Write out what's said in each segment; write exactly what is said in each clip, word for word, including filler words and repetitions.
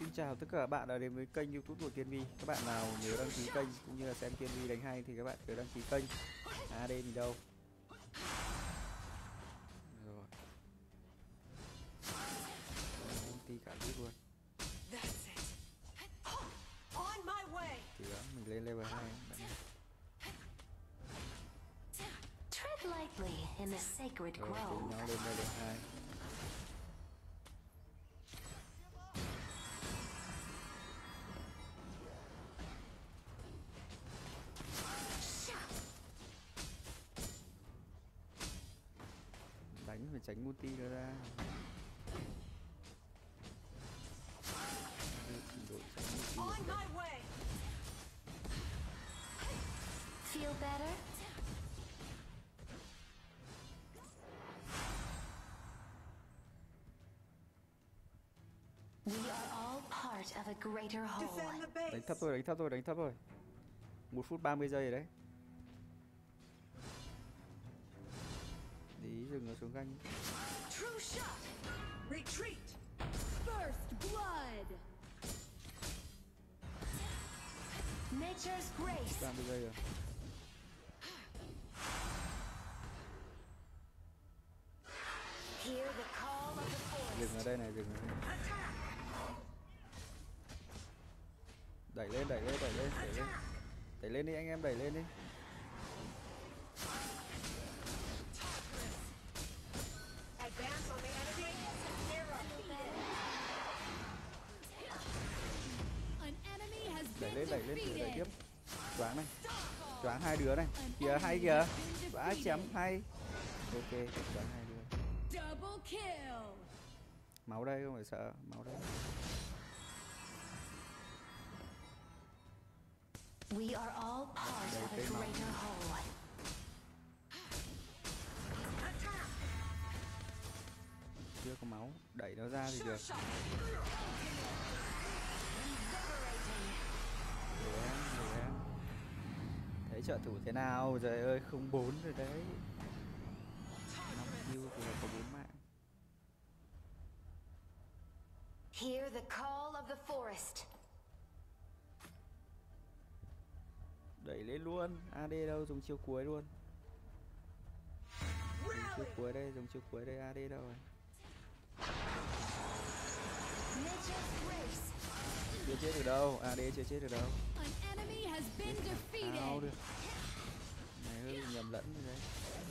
Xin chào tất cả các bạn đã đến với kênh YouTube của Kiên Vi. Các bạn nào nhớ đăng ký kênh cũng như là xem Kiên Vi đánh hay thì các bạn nhớ đăng ký kênh. a đê thì đâu? Rồi. Ulti cả lít luôn. Thì đó, mình lên level hai. Tread lightly in the sacred Rồi, cùng grove. nhau lên level hai. Đánh phải tránh multi nữa ra. Chỉ đội tránh multi. Feel better? We are all part of a greater whole. Đánh thấp thôi, đánh thấp thôi, đánh thấp thôi. Một phút ba mươi giây rồi đấy. Đi dừng nó xuống ganh. True shot. Retreat. First blood. Nature's grace. ba mươi giây rồi. Hear the call of the forest. Dừng ở đây này, dừng ở đây. Đẩy lên, đẩy lên, đẩy lên, đẩy lên. Đẩy lên đi anh em, đẩy lên đi. Advance on the enemy. An enemy has Đẩy been lên, đẩy lên, đẩy defeated. tiếp. Choáng này. Choáng hai đứa này. Kìa hay kìa. Vãi chém hay. Ok, choáng hai đứa. Double kill. Máu đây, không phải sợ, máu đây. We are all part of a greater whole. Chưa có máu, đẩy nó ra thì được. Để em, để em. Thấy trợ thủ thế nào? Trời ơi, không bốn rồi đấy. năm kill thì là có bốn mạng. Hear the call of the forest. Đẩy lên luôn, a đê đâu, dùng chiêu cuối luôn. Dùng chiêu cuối đây, dùng chiêu cuối đây, a đê đâu rồi? Nature's grace. Chưa chết được đâu, a đê chưa chết được đâu. An enemy has been Sao defeated. được? Này hơi bị nhầm lẫn rồi đấy.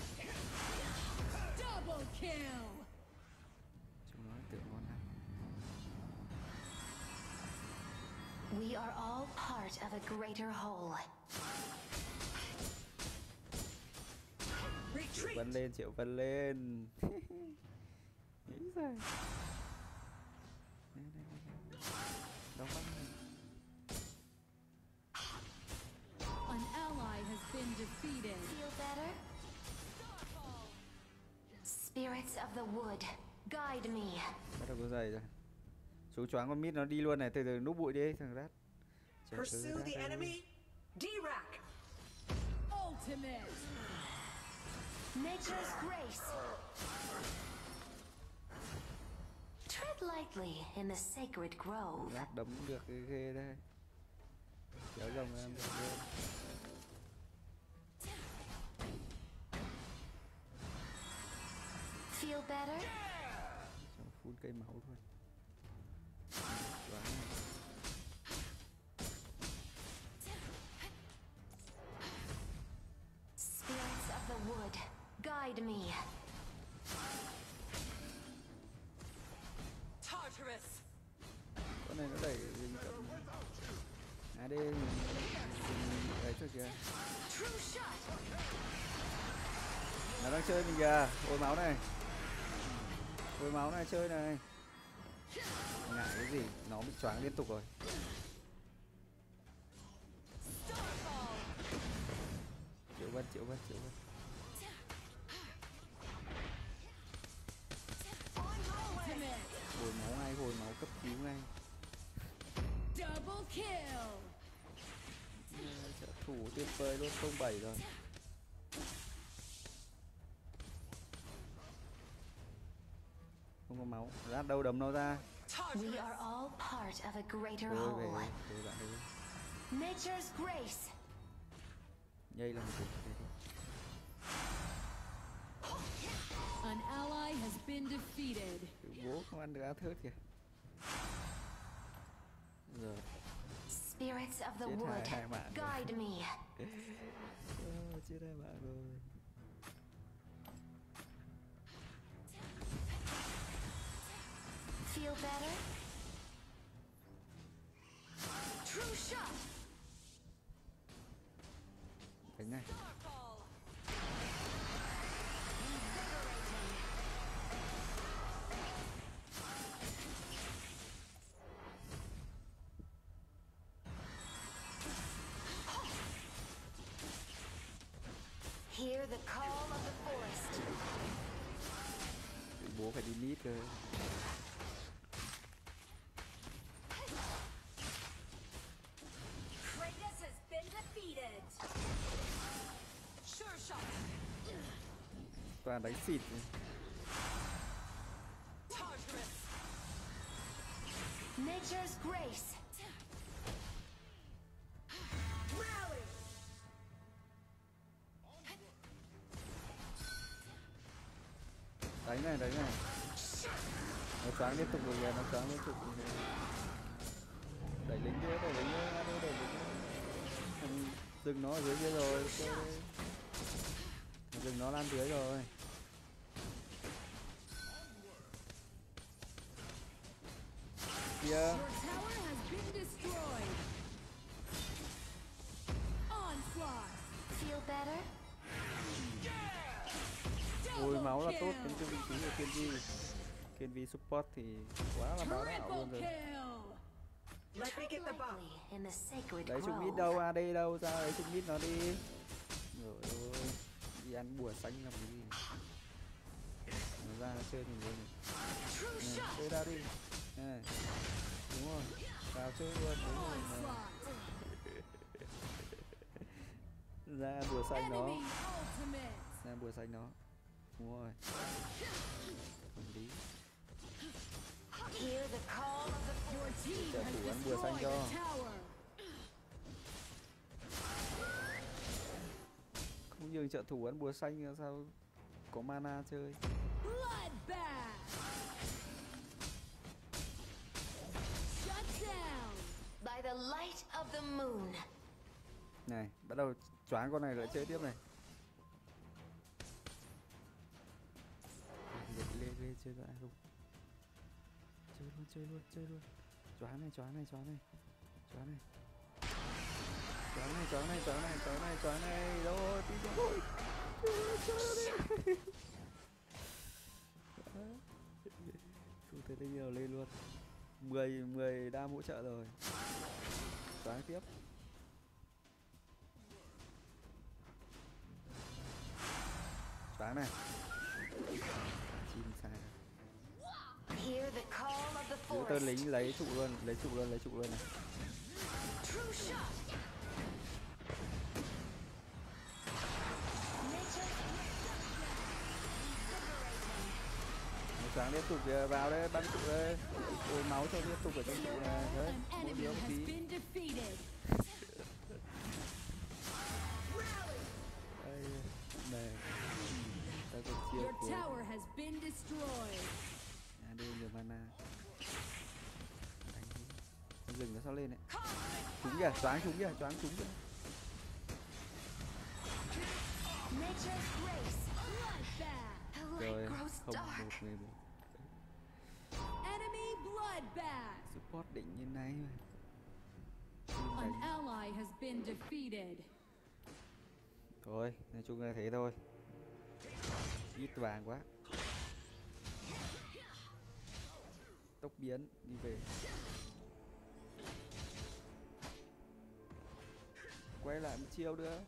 Double kill. Chúng nó tưởng ngon ăn. We are all part of a greater whole. Triệu Vân lên, Triệu Vân lên. Nghĩ rồi. Đây, đây, đây. Đâu bắt này. An ally has been defeated. Feel better? Spirits of the wood, guide me. Bắt đầu có giày rồi. Xuống choáng con mít nó đi luôn này, từ từ núp bụi đi thằng rát. Pursue the enemy. D-Rack. Ultimate. Nature's grace. Tread lightly in the sacred grove. Rát đấm được cái ghê đây. Kéo rồng em được luôn. Feel better? Cho phun cây máu thôi. Choáng. Spirits of the wood, guide me. Tartarus. Con này nó đẩy mình cận. a đê mình đấy thôi kìa. True shot. Nó đang chơi mình kìa. Ôi máu này. Ôi máu này chơi này. Ngại cái gì? Nó bị choáng liên tục rồi. Triệu Vân, Triệu Vân, Triệu Vân. Ultimate. Hồi máu ngay, hồi máu cấp cứu ngay. Double kill. Trợ thủ tuyệt vời luôn, không bảy rồi. không Không có máu. Ra đâu đấm nó ra. We are all part of a greater Thôi về whole. về bạn đi. Nature's grace. Nhây là một cái thế thôi. An ally has been defeated. Bố không ăn được á thớt kìa. Rồi. Spirits of the Chết wood, hai- hai bạn rồi. guide me. Ờ, chết hai bạn rồi. Feel better? True shot. Đánh này. Hear the call of the forest. Bố phải đi mid cơ. Kratos has been defeated. Sure shot. Toàn đánh xịt. Tartarus. Nature's grace. Rally. Đánh này, đánh này. Nó choáng liên tục rồi kìa, nó choáng liên tục rồi kìa. Đẩy lính nữa, đẩy lính nữa, đẩy lính nữa. Thằng dừng nó ở dưới kia rồi. Dừng nó lan dưới rồi. Kìa. Your tower has been destroyed. Onslaught. Feel better? Ôi máu là tốt, tính cho vị trí của Kiên Vi. Kiên Vi support thì quá là bá đạo luôn Triple rồi. kill. Let me get the bomb. Lightly in the sacred Lấy chung mít grove. đâu, a đê đâu, ra lấy chung mít nó đi. Rồi ôi, đi ăn bùa xanh làm cái gì. Nó ra nó chơi mình luôn. Này, chơi ra đi. Này. Đúng rồi, vào chơi luôn, đúng rồi. Này. Onslaught. Ra bùa xanh nó, Enemy ultimate. ra bùa xanh nó. Đúng rồi. Không lý. Hear the call of the Your team Trợ has thủ ăn bùa xanh destroyed cho. a tower. Không nhường trợ thủ ăn bùa xanh là sao có mana chơi. Bloodbath. Shut down. by the light of the moon. Này, bắt đầu choáng con này lại chơi tiếp này. Lên lên lên chơi lại không? Chơi luôn, chơi luôn, chơi luôn. Choáng này, choáng này, choáng này. Choáng này. Choáng này, choáng này, choáng này, choáng này, choáng này. Rồi, tí nữa thôi. Không thể đây nhiều lên luôn. mười mười đam hỗ trợ rồi. Choáng tiếp. Choáng này. Chim xa. Hear the call of the Giữ tên forest. lính lấy trụ luôn, lấy trụ luôn, lấy trụ luôn này. True shot. Nature. Nó choáng liên tục kìa, vào đây, bắn trụ đây. Ôi máu cho liên tục ở trong trụ này. Đấy, An mỗi enemy đứa một has tí. been defeated. Đây, này. Ta có chiêu Your của tower has been destroyed. à, đây nhiều mana. Đánh đi. Con rừng nó sao lên đấy. Trúng kìa, choáng trúng kìa, choáng trúng kìa. Nature's grace. Bloodbath. The Rồi, light grows không dark. một người một. Enemy bloodbath. Support đỉnh như này mà. An Đánh. ally has been defeated. Thôi, nói chung là thế thôi. Ít vàng quá. Tốc biến, đi về. Quay lại một chiêu nữa.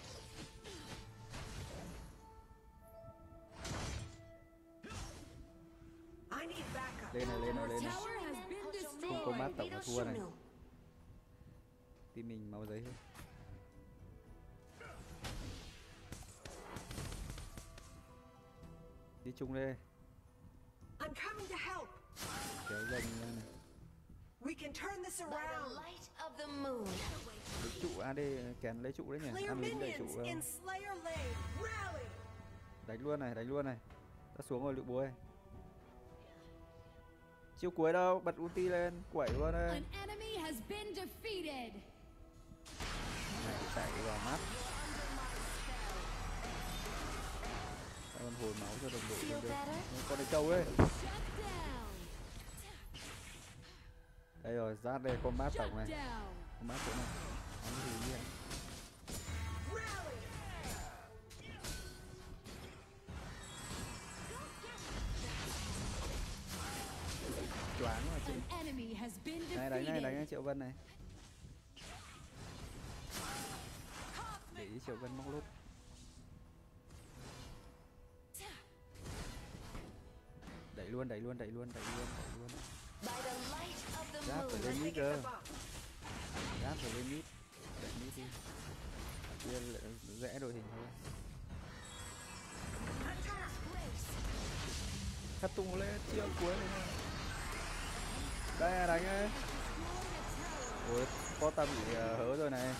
I need backup. Lên này, lên này, Your lên này. tower has been Không có mát destroyed. tổng là thua này. Team mình máu giấy hơn. Đi chung đây. I'm coming to help. Kéo dần ra này. We can turn this By the around. light of the moon. Lấy trụ a đê kèn lấy trụ đấy nhỉ. Clear Ăn lính đẩy trụ minions vào. in Slayer Lane. Rally. Đánh luôn này, đánh luôn này. Ta xuống rồi lựu búa ơi. Chiêu cuối đâu, bật ulti lên, quẩy luôn đây. An enemy has been defeated. Này chạy vào mắt. Ta còn hồi máu cho đồng đội Feel không được. better? Con này trâu ấy. Shut down. Đây rồi, ra đây combat tổng này. Shut down. Combat chỗ này. Ăn gì nhỉ? Rally. Choáng mà chị. An enemy has been Này đánh này, đánh defeated. này Triệu Vân này. Để ý Triệu Vân móc lốt. Đẩy luôn, đẩy luôn, đẩy luôn, đẩy luôn, đẩy luôn. By the light of the Giáp phải moon. lên mít Taking cơ. the bump. Giáp phải lên mít. Đẩy mít đi. Ở kia lại rẽ đội hình thôi. Attack. Thất tung lên, chiêu cuối này. Đây là đánh ấy. Ôi, có ta bị uh, hớ rồi này.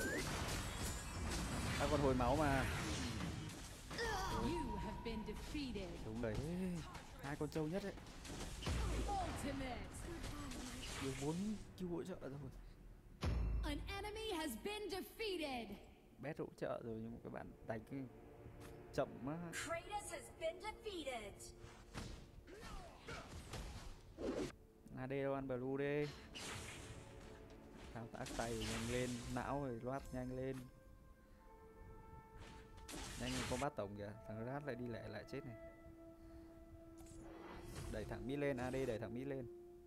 Ta còn hồi máu mà. You have been defeated. Đúng đấy. Hai con trâu nhất ấy. Ultimate. Được bốn chiêu hỗ trợ rồi. An enemy has been defeated. Bét hỗ trợ rồi nhưng mà các bạn đánh cái chậm quá. Kratos has been defeated. a đê đâu ăn blue đi. Thao tác tay nhanh lên, não rồi loát nhanh lên. Nhanh lên combat tổng kìa, thằng Rat lại đi lẹ lại chết này. Đẩy thẳng mid lên, a đê đẩy thẳng mid lên.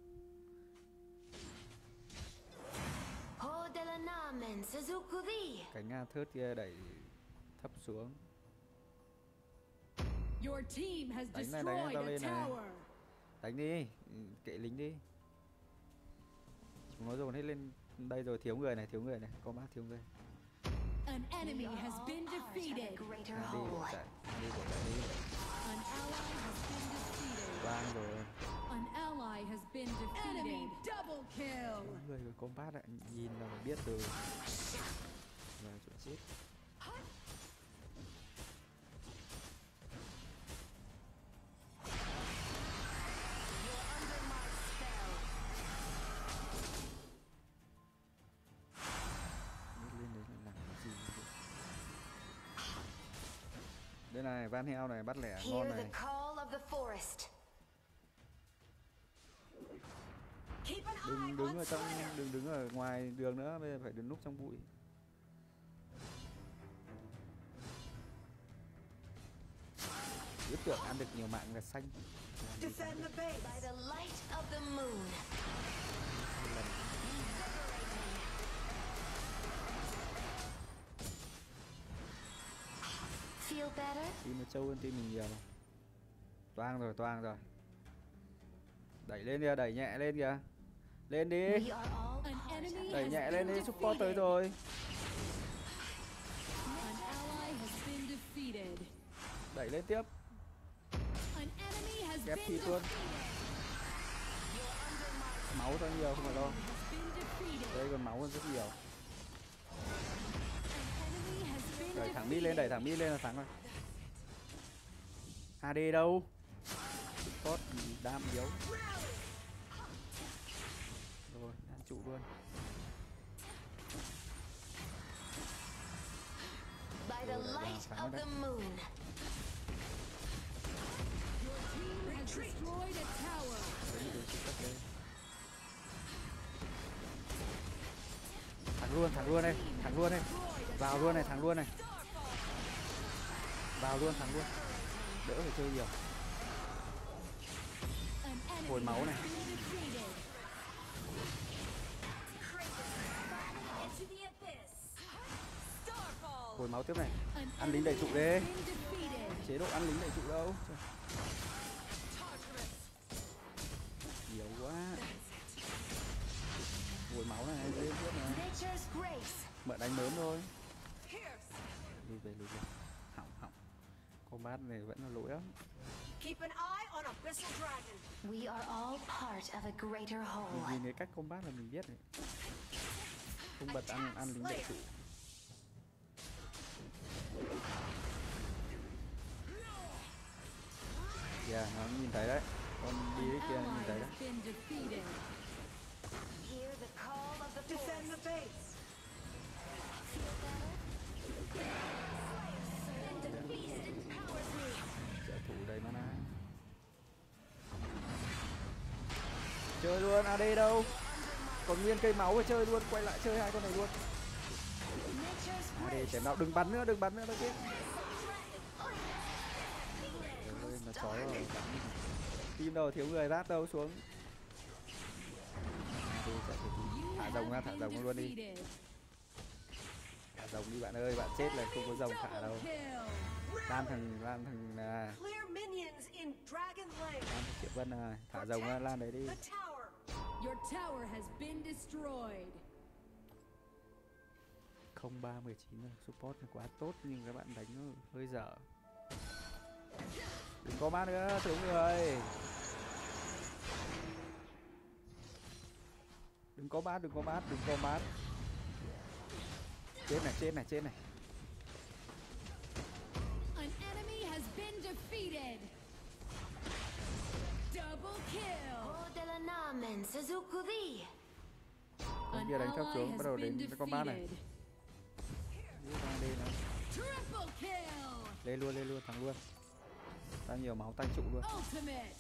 Hodalanamen Suzuki. Cánh Nga thớt kia đẩy thấp xuống. Your team has Đánh này, đánh destroyed tao a lên này. tower. Đánh đi, ừ, kệ lính đi. Chúng nó dồn hết lên đây rồi, thiếu người này, thiếu người này, combat thiếu người. An We enemy are has all been part of a defeated. greater a đê bỏ whole. chạy, a đê bỏ chạy đi. An ally has been defeated. Vang rồi. An ally has been defeated. Enemy double kill. Có người với combat lại nhìn là phải biết rồi. Và chỗ chết. Biết lên đấy là làm cái gì vậy? Đây này, Van Heo này, bắt lẻ ngon Hear the này. call of the forest. Keep an Đừng eye đứng on ở trong, Slayer. đừng đứng ở ngoài đường nữa, bây giờ phải đứng núp trong bụi. Biết tưởng ăn được nhiều mạng là xanh. Làm gì Defend the By base. the light of the moon. sai lầm. Feel better? Team nó trâu hơn team mình nhiều. Toang rồi, toang rồi. Đẩy lên kìa, đẩy nhẹ lên kìa. Lên đi. We are all An part enemy of Đẩy has nhẹ been lên đi, support tới defeated. rồi. An ally has been defeated. Đẩy lên tiếp. An enemy has Kẹp been thịt luôn. defeated. Máu cho nhiều không phải lo. Has been defeated. Đây còn máu hơn rất nhiều. An enemy has been Đẩy thẳng mid lên, đẩy thẳng mid lên là thắng rồi. a đê đâu? Support thì đam yếu. Rồi, đam trụ luôn. By the Rồi, lại light vào, of thắng the rồi moon. Your team has destroyed a tower. Đấy, điều chỉnh cấp lên. Thắng luôn, thắng luôn đây, thắng luôn đây. Vào luôn này, thắng luôn này. Vào luôn, thắng luôn. Đỡ phải chơi nhiều. An enemy Hồi máu này. has been defeated. Into the abyss. Starfall. Hồi máu tiếp này. An Ăn lính đẩy trụ enemy đi. has been defeated. Chế độ ăn lính đẩy trụ đâu. Trời, Tartarus. nhiều quá. Hồi máu này, lên tiếp này. Nature's grace. Mượn đánh mớm thôi. Pierce. Lùi về, lùi về. Hỏng, hỏng. Combat này vẫn là lỗi lắm. Keep an eye on Abyssal Dragon. We are all part of a greater Mình whole. nhìn cái cách combat là mình biết này. Không bật ăn ăn lính địa chủ. Yeah, nó nhìn thấy đấy. Con đi An cái kia ally nhìn thấy đấy. has been defeated. Hear the call of the Defend forest. the base. Trợ thủ đầy mana. Chơi luôn, a đê đâu? Còn nguyên cây máu phải chơi luôn, quay lại chơi hai con này luôn. Nature's a đê chém nào, đừng bắn nữa, đừng bắn nữa đâu chứ. Ôi, nó chói rồi. Team đâu thiếu người, rát đâu xuống. a đê chạy phải đi. You Thả have rồng ra, thả been rồng luôn đi. defeated. Thả rồng đi bạn ơi, bạn chết là không có rồng thả đâu. Double kill. Lan thằng, lan thằng à, Clear minions in Dragon Lane. lan thằng Triệu Vân à, thả rồng ra, lan đấy đi. The tower. Your tower has been destroyed. không ba mười chín rồi, support là quá tốt nhưng các bạn đánh nó hơi dở. Đừng có mát nữa, thiếu người. Đừng có mát, đừng có mát, đừng có mát. Chết này, chết này, chết này. An enemy has been defeated. Double kill. Odelanamen Suzuki. Con An kia đánh thấp ally xuống, has bắt đầu been đến con mát này. defeated. Đi ra đây này. Triple kill. Lên luôn, lên luôn, thắng luôn. Tăng nhiều máu, tăng trụ luôn. Ultimate.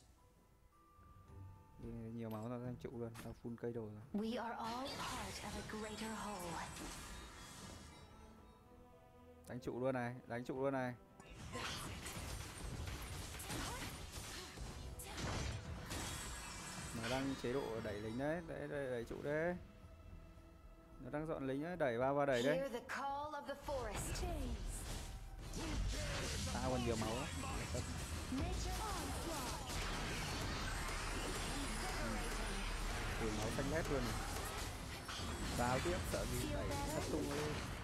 Đi, nhiều máu, tao tăng trụ luôn, tao full cây đồ rồi. We are all part of a greater whole. Đánh trụ luôn này, đánh trụ luôn này. Nó đang chế độ đẩy lính đấy, đấy, đẩy, đẩy trụ đấy. Nó đang dọn lính đấy, đẩy vào vào đẩy đấy. Hear the call of the forest. Tao còn nhiều máu á. Nature onslaught. Ui, máu xanh lét luôn này. Vào tiếp, sợ gì đẩy hất tung lên.